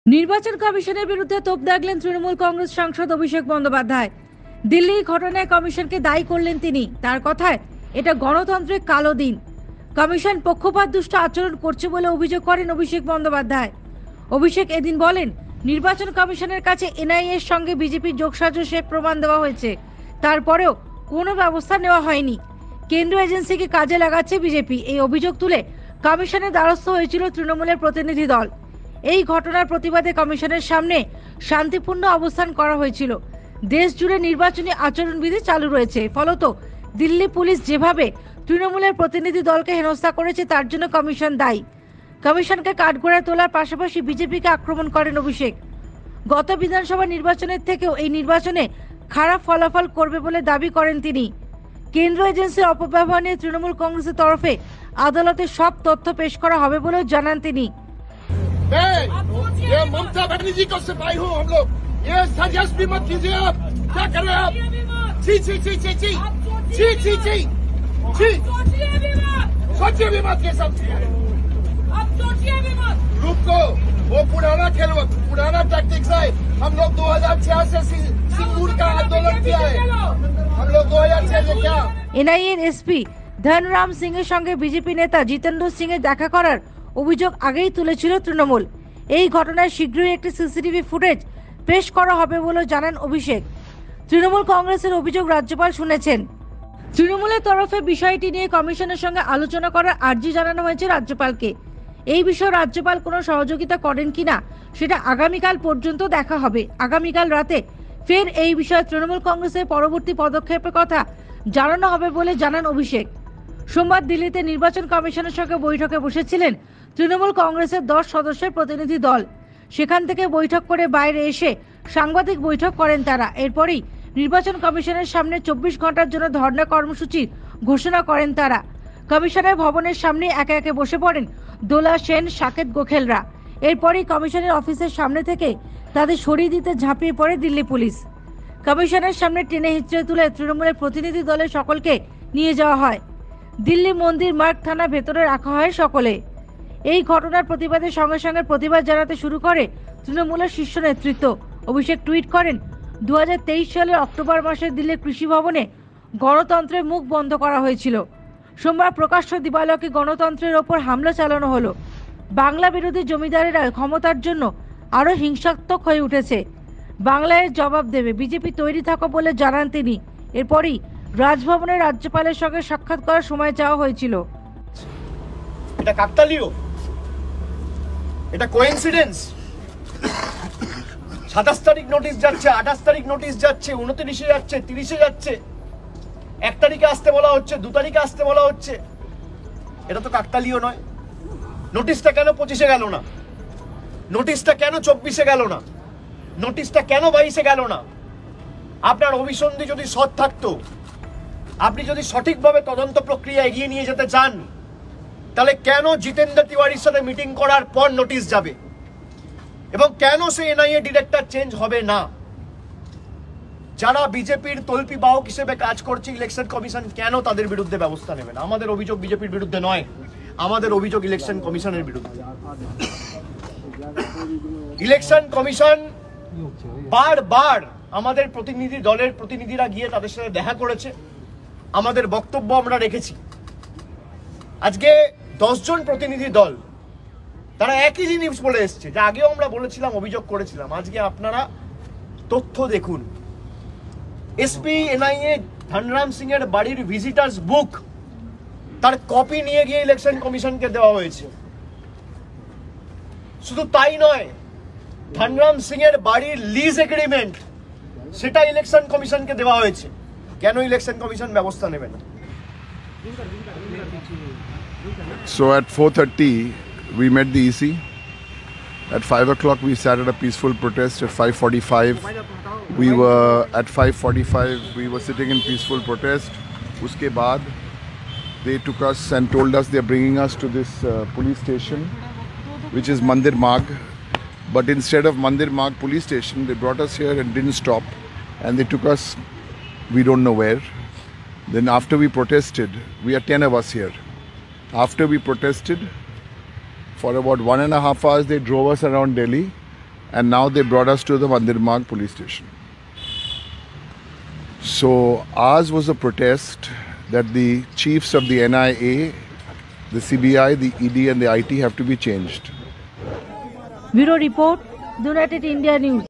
নির্বাচন কমিশনের বিরুদ্ধে তোপ দাগলেন তৃণমূল কংগ্রেস সাংসদ অভিষেক বন্দ্যোপাধ্যায়। দিল্লির ঘটনায় কমিশনকে দায়ী করলেন তিনি। তার কথায় এটা গণতন্ত্রের কালো দিন। কমিশন পক্ষপাতদুষ্ট আচরণ করছে বলে অভিযোগ করেন অভিষেক বন্দ্যোপাধ্যায়। অভিষেক এদিন বলেন, নির্বাচন কমিশনের কাছে এনআইএর সঙ্গে বিজেপির যোগসাজশের প্রমাণ দেওয়া হয়েছে, তারপরেও কোনো ব্যবস্থা নেওয়া হয়নি। কেন্দ্রীয় এজেন্সিকে কাজে লাগাচ্ছে বিজেপি। এই অভিযোগ তুলে কমিশনের দ্বারস্থ হয়েছিল তৃণমূলের প্রতিনিধি দল। এই ঘটনার প্রতিবাদে কমিশনের সামনে শান্তিপূর্ণ অবস্থান করা হয়েছিল। দেশ জুড়ে নির্বাচনী আচরণবিধি চালু রয়েছে। ফলত দিল্লি পুলিশ যেভাবে তৃণমূলের প্রতিনিধি দলকে হেনস্থা করেছে তার জন্য কমিশন দায়ী। কমিশনকে কাঠগড়ায় তোলার পাশাপাশি বিজেপিকে আক্রমণ করেন অভিষেক। গত বিধানসভা নির্বাচনের থেকেও এই নির্বাচনে খারাপ ফলাফল করবে বলে দাবি করেন তিনি। কেন্দ্র এজেন্সির অপব্যবহার নিয়ে তৃণমূল কংগ্রেসের তরফে আদালতে সব তথ্য পেশ করা হবে বলেও জানান তিনি। ये ममता बनर्जी को सिपाही हूँ हम लोग। ये सजस भी मत कीजिए। आप क्या कर रहे हैं आप? छी छी छी छी छी छी छी छी छी सोचिए भी मत ये सब। रुक को वो पुराना खेल, पुराना टैक्टिक्स है। हम लोग 2006 से सिंगूर का आंदोलन किया है। हम लोग 2006 से क्या এনআইএর এসপি ধনরাম সিং এর সঙ্গে বিজেপি নেতা জিতেন্দ্র সিং এর দেখা করার অভিযোগ আগেই তুলেছিল তৃণমূল। এই ঘটনায় শীঘ্রই একটি সিসিটিভি ফুটেজ পেশ করা হবে বলে জানান অভিষেক। তৃণমূল কংগ্রেসের অভিযোগ রাজ্যপাল শুনেছেন। তৃণমূলের তরফে বিষয়টি নিয়ে কমিশনের সঙ্গে আলোচনা করার আর্জি জানানো হয়েছে রাজ্যপালকে। এই বিষয়ে রাজ্যপাল কোনো সহযোগিতা করেন কিনা সেটা আগামীকাল পর্যন্ত দেখা হবে। আগামীকাল রাতে ফের এই বিষয়ে তৃণমূল কংগ্রেসের পরবর্তী পদক্ষেপের কথা জানানো হবে বলে জানান অভিষেক। সোমবার দিল্লিতে নির্বাচন কমিশনের সঙ্গে বৈঠকে বসেছিলেন তৃণমূল কংগ্রেসের 10 সদস্যের প্রতিনিধি দল। সেখান থেকে বৈঠক করে বাইরে এসে সাংবাদিক বৈঠক করেন তারা। এরপরই নির্বাচন কমিশনের সামনে 24 ঘন্টার জন্য ধর্ণা কর্মসূচি ঘোষণা করেন তারা। কমিশনের ভবনের সামনে একে একে বসে পড়েন দোলা সেন, সাকেত গোখেলরা। এরপরই কমিশনের অফিসের সামনে থেকে তাদের সরিয়ে দিতে ঝাঁপিয়ে পড়ে দিল্লি পুলিশ। কমিশনের সামনে টেনে হিঁচড়ে তুলে তৃণমূলের প্রতিনিধি দলের সকলকে নিয়ে যাওয়া হয়। দিল্লি মন্দির মার্গ থানা ভেতরে রাখা হয় সকলে। এই ঘটনার প্রতিবাদের সঙ্গে সঙ্গে প্রতিবাদ জানাতে শুরু করে তৃণমূলের শীর্ষ নেতৃত্ব। অভিষেক টুইট করেন, 2023 সালের অক্টোবর মাসে দিল্লির কৃষি ভবনে গণতন্ত্রের মুখ বন্ধ করা হয়েছিল। সোমবার প্রকাশ্য দিবালোকে গণতন্ত্রের ওপর হামলা চালানো হলো। বাংলা বিরোধী জমিদারেরা ক্ষমতার জন্য আরও হিংসাত্মক হয়ে উঠেছে। বাংলায় জবাব দেবে, বিজেপি তৈরি থাকো বলে জানান তিনি। এরপরই রাজভবনে রাজ্যপালের সঙ্গে সাক্ষাৎ করার সময় চাওয়া হয়েছিল। এটা কাকতালীয়, এটা কোইন্সিডেন্স। 27 তারিখ নোটিশ যাচ্ছে, 28 তারিখ নোটিশ যাচ্ছে, 29-এ যাচ্ছে, 30-এ যাচ্ছে, 1 তারিখে আসতে বলা হচ্ছে, 2 তারিখে আসতে বলা হচ্ছে। এটা তো কাকতালীয় নয়। নোটিশটা কেন 25-এ গেল না? নোটিশটা কেন 24-এ গেল না? নোটিশটা কেন 22-এ গেল না? আপনার অভিসন্ধি যদি সৎ থাকতো, আপনি যদি সঠিকভাবে তদন্ত প্রক্রিয়া এগিয়ে নিয়ে যেতে চান, তাহলে কেন জিতেন্দ্র তিওয়ারির সাথে মিটিং করার পর নোটিশ যাবে এবং কেন সে এনআইএ ডিরেক্টর চেঞ্জ হবে না? যারা বিজেপির তল্পি বাহক হিসেবে কাজ করছে ইলেকশন কমিশন কেন তাদের বিরুদ্ধে ব্যবস্থা নেবে না? আমাদের অভিযোগ বিজেপির বিরুদ্ধে নয়, আমাদের অভিযোগ ইলেকশন কমিশনের বিরুদ্ধে। ইলেকশন কমিশন বারবার আমাদের প্রতিনিধি দলের প্রতিনিধিরা গিয়ে তাদের সাথে দেখা করেছে, আমাদের বক্তব্য আমরা রেখেছি। আজকে 10 জন প্রতিনিধি দল তারা একই জিনিস বলে এসছে, যা আগেও আমরা বলেছিলাম, অভিযোগ করেছিলাম। আজকে আপনারা তথ্য দেখুন। এসপি এনআইএ ধনরাম সিং এর বাড়ির ভিজিটার্স বুক, তার কপি নিয়ে গিয়ে ইলেকশন কমিশনকে দেওয়া হয়েছে। শুধু তাই নয়, ধনরাম সিং এর বাড়ির লিজ এগ্রিমেন্ট, সেটা ইলেকশন কমিশনকে দেওয়া হয়েছে। কেন ইলেকশন কমিশন ব্যবস্থা নেবে না? So at 4:30 we met the EC. At 5 o'clock we started a peaceful protest. At 5:45 we were sitting in peaceful protest. Uske baad they took us and told us they are bringing us to this police station, which is Mandir Marg. But instead of Mandir Marg police station, they brought us here and didn't stop, and they took us we don't know where. Then after we protested, we are 10 of us here. After we protested for about 1.5 hours, they drove us around Delhi and now they brought us to the Mandir Marg police station. So ours was a protest that the chiefs of the NIA, the CBI, the ED and the IT have to be changed. Bureau Report, United India News.